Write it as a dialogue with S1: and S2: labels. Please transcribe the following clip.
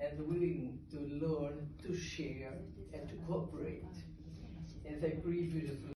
S1: and willing to learn, to share, and to cooperate. And I agree with